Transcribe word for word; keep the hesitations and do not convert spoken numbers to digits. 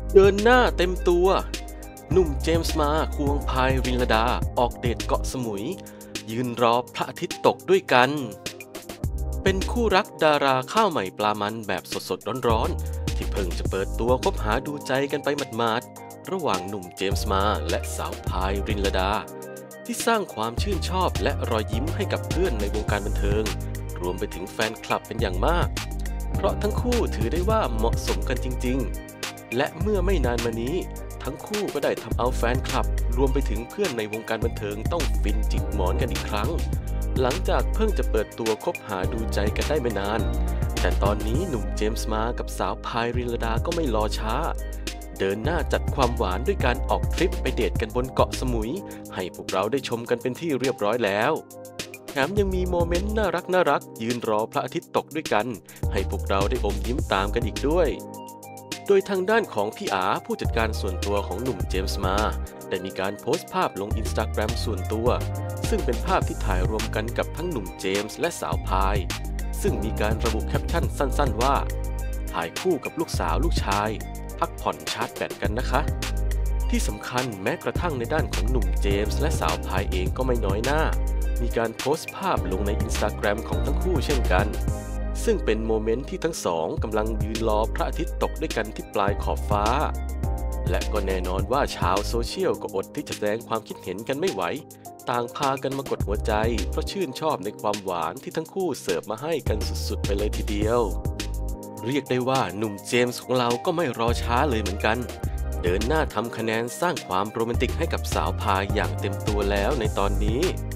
เดินหน้าเต็มตัวหนุ่มเจมส์มาควงพายรินลดาออกเดทเกาะสมุยยืนรอพระอาทิตย์ตกด้วยกันเป็นคู่รักดาราข้าวใหม่ปลามันแบบสดๆร้อนๆที่เพิ่งจะเปิดตัวคบหาดูใจกันไปหมาดๆระหว่างหนุ่มเจมส์มาและสาวพายรินลดาที่สร้างความชื่นชอบและรอยยิ้มให้กับเพื่อนในวงการบันเทิงรวมไปถึงแฟนคลับเป็นอย่างมากเพราะทั้งคู่ถือได้ว่าเหมาะสมกันจริงๆและเมื่อไม่นานมานี้ทั้งคู่ก็ได้ทำเอาแฟนคลับรวมไปถึงเพื่อนในวงการบันเทิงต้องฟินจิกหมอนกันอีกครั้งหลังจากเพิ่งจะเปิดตัวคบหาดูใจกันได้ไม่นานแต่ตอนนี้หนุ่มเจมส์มากับสาวพายรินลดาก็ไม่รอช้าเดินหน้าจัดความหวานด้วยการออกทริปไปเดทกันบนเกาะสมุยให้พวกเราได้ชมกันเป็นที่เรียบร้อยแล้วแถมยังมีโมเมนต์น่ารักน่ารักยืนรอพระอาทิตย์ตกด้วยกันให้พวกเราได้อมยิ้มตามกันอีกด้วยโดยทางด้านของพี่อาผู้จัดการส่วนตัวของหนุ่มเจมส์มาได้มีการโพสต์ภาพลงอินสตาแกรมส่วนตัวซึ่งเป็นภาพที่ถ่ายรวมกันกับทั้งหนุ่มเจมส์และสาวพายซึ่งมีการระบุแคปชั่นสั้นๆว่าถ่ายคู่กับลูกสาวลูกชายพักผ่อนชาร์จแบตกันนะคะที่สำคัญแม้กระทั่งในด้านของหนุ่มเจมส์และสาวพายเองก็ไม่น้อยหน้ามีการโพสต์ภาพลงในอินสตาแกรมของทั้งคู่เช่นกันซึ่งเป็นโมเมนต์ที่ทั้งสองกำลังยืนรอพระอาทิตย์ตกด้วยกันที่ปลายขอบฟ้าและก็แน่นอนว่าชาวโซเชียลก็อดที่จะแสดงความคิดเห็นกันไม่ไหวต่างพากันมากดหัวใจเพราะชื่นชอบในความหวานที่ทั้งคู่เสิร์ฟมาให้กันสุดๆไปเลยทีเดียวเรียกได้ว่าหนุ่มเจมส์ของเราก็ไม่รอช้าเลยเหมือนกันเดินหน้าทำคะแนนสร้างความโรแมนติกให้กับสาวพายอย่างเต็มตัวแล้วในตอนนี้